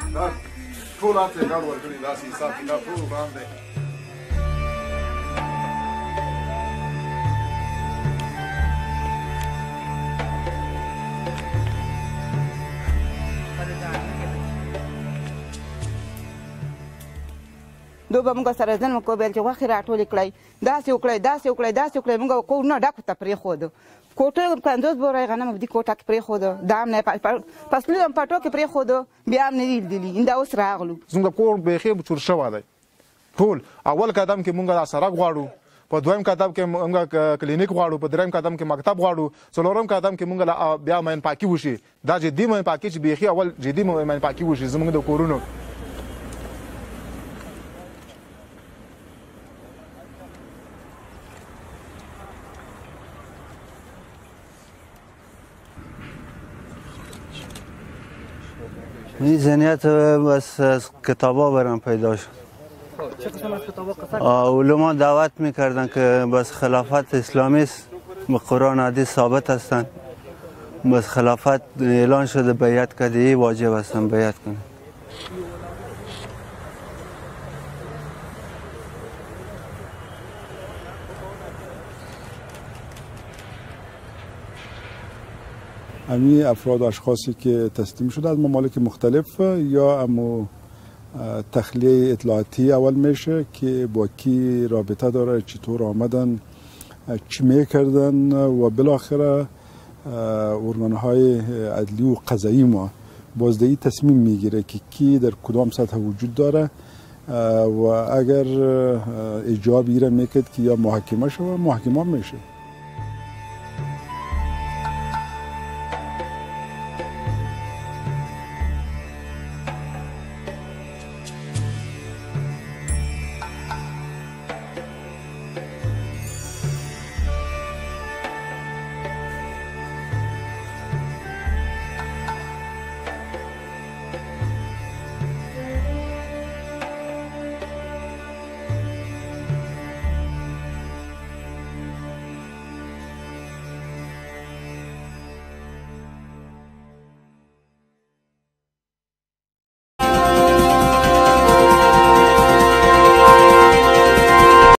ټول هڅې ګډ ورکړي داسې حساب کتاب ټول وران دی. دوی به موږ سره ځنډ وکړو ویل چې غوښې راټولې کړئ داسې وکړئ داسې وکړئ داسې وکړئ موږ کورونه ډکو ته پرېښودو کوټې 50 بوره غنم په دې کوټه کې پرېښودو دا هم نه فصلونه هم پټو کې پرېښودو بیا هم نه دي لیدلي همدا اوس راغلو. زموږ کور بیخي چور شوی دی ټول. اول قدم کې موږ سړک غواړو، په دویم قدم کې موږ کلینیک غواړو، په دریم قدم کې مکتب غواړو، څلورم قدم کې موږ بیا مین پاکي وشي. دا جدي مین پاکي چې بیخي اول جدي مین پاکي وشي زموږ د کورونو. این ذهنیت بس از کتابا برام پیدا شد. چه قسم از کتابا قصد؟ علما دعوت میکردن که بس خلافت اسلامی است، به قرآن حدیث ثابت هستند، بس خلافت اعلان شده بیعت کرده واجب هستن بیعت کنه. امی افراد و اشخاصی که تسلیم شده از ممالک مختلف یا امو تخلیه اطلاعاتی اول میشه که با کی رابطه داره، چطور آمدن، چی میکردن و بالاخره ارگانهای عدلی و قضایی ما بازدهی تصمیم میگیره که کی در کدام سطح وجود داره و اگر ایجاب ایره میکرد که یا محاکمه شود محاکمه میشه.